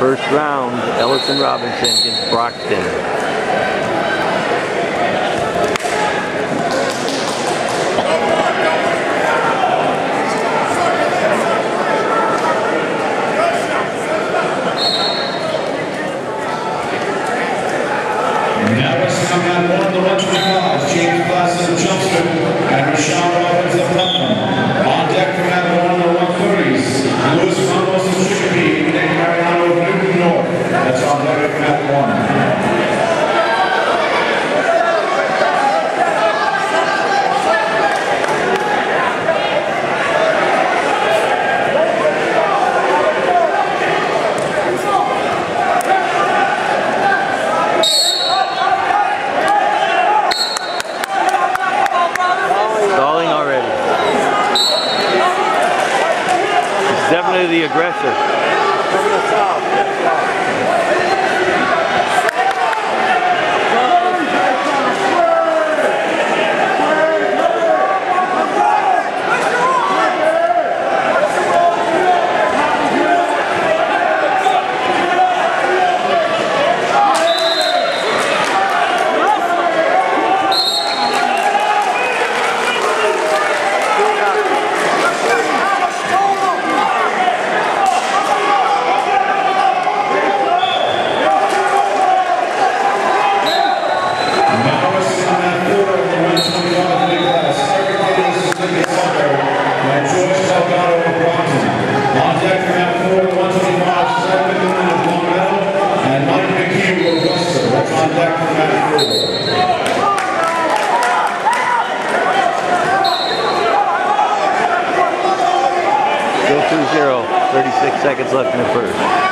First round, Ellison Robinson against Broxton. Now it's coming out one of the 125, James Classen of Chelmsford and Rashawn Robbins of Putnam. On deck from out one of the 130s, Louis Ramos of Chicopee and Mariano of Newton North. That's on deck from out one. Definitely the aggressor. Still 2-0, 36 seconds left in the first.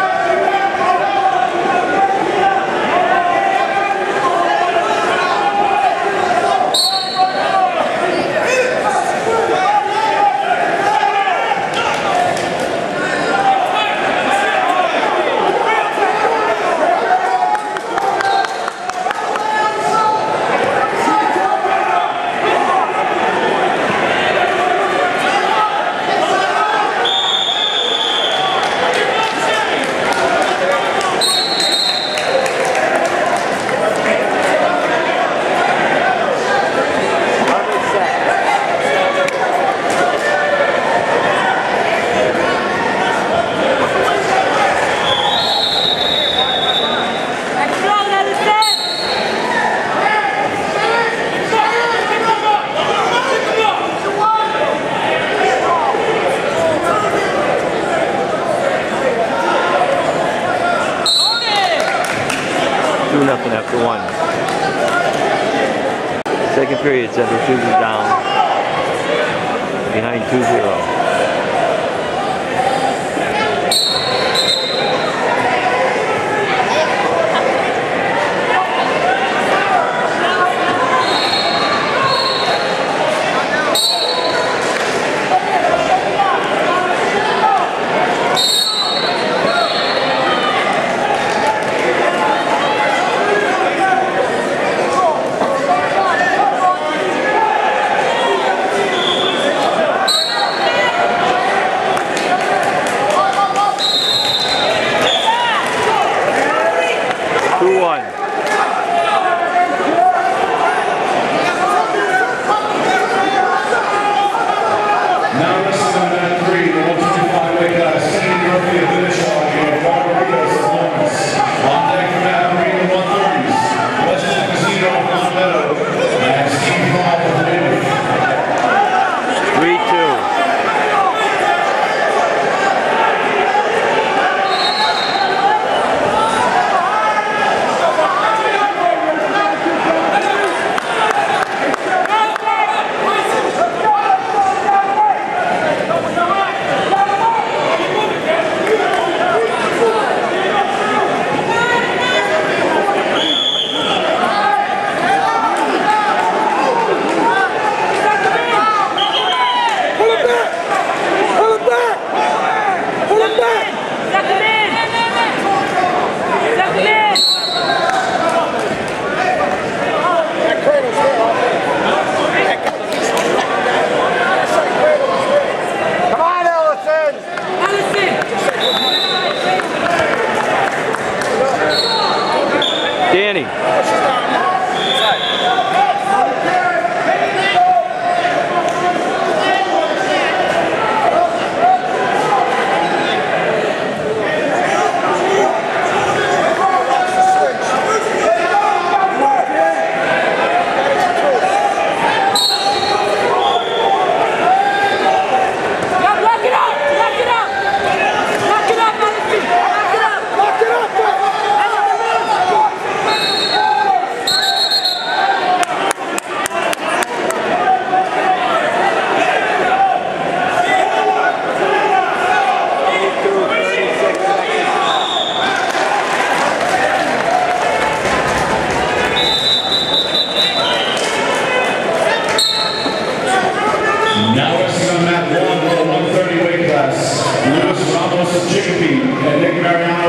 Nothing after one. Second period, Central Shoes is down behind 2-0.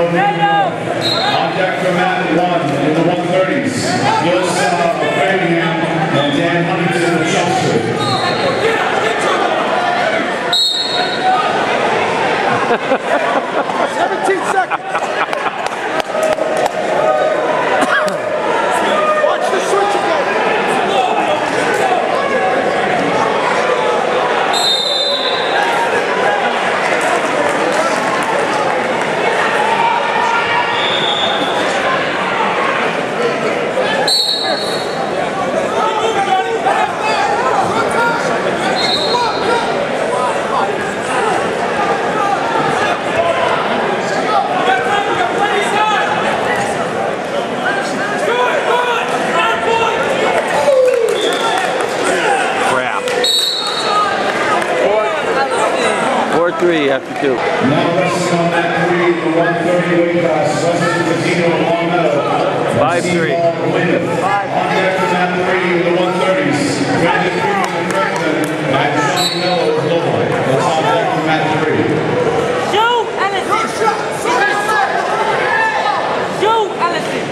On deck for mat 1 in the 130s, Lewis of Birmingham and Dan Huntington of Chelmsford. 17 seconds. Watch the switch again. After 2. Now wrestling on mat 3, the 130 weight class, Western Casino Long Meadow. 5-3. On deck for mat 3, the 130s, Brandon Green and Franklin and Johnny Mello of Global. That's on deck for mat 3. Shoot, Ellison! Shoot, Ellison!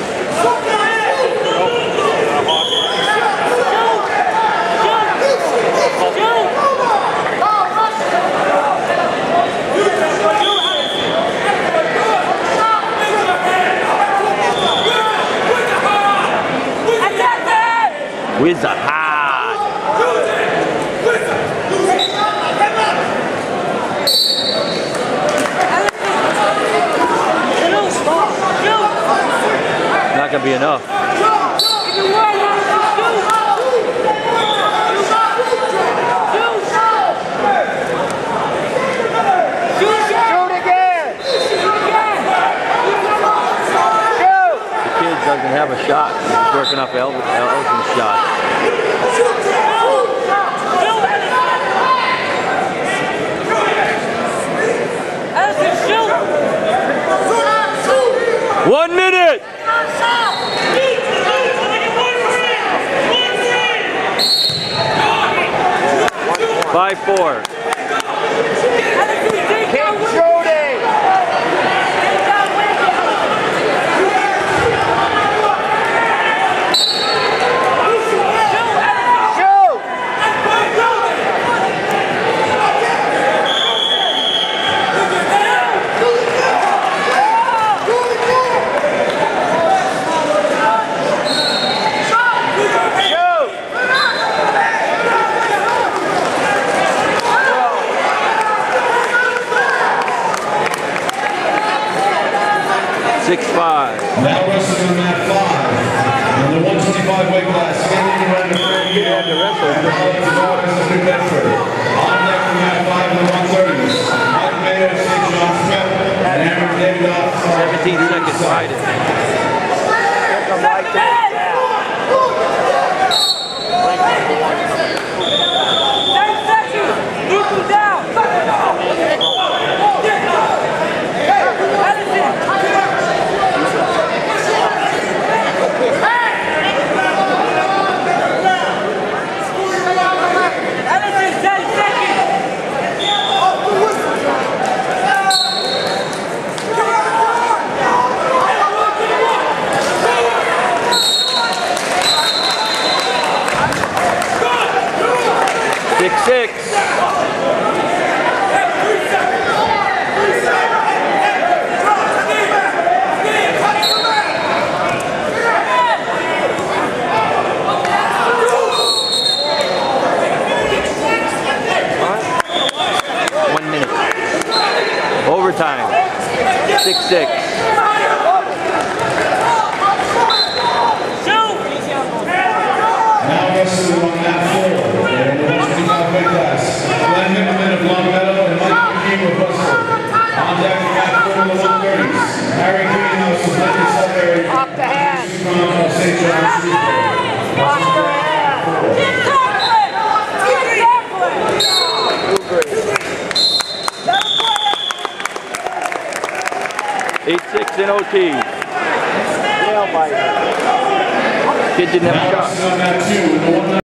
Wizard hard. Not gonna be enough. The kid doesn't have a shot. He's working off Ellison's shot. 1 minute! 5-4. Now wrestling on mat 5, in the 125 weight class, standing around the New Bedford. On deck for mat 5 in the 130s, Mike Mayo, St. John Smith, and Aaron David off. 17 seconds right. Six. 1 minute. Overtime. 6-6. Now wrestling on mat 4, in the 125 weight class, Glenn Hickman of Long Meadow and Mike McKee of Bristol. On deck for mat 4 in the 130s, Harry Greenhouse of Lincoln Sudbury. Off the hand. Of St. John's. Off the hand. 8-6 in OT. Kid didn't have a shot. Now wrestling on mat 2 in the 190.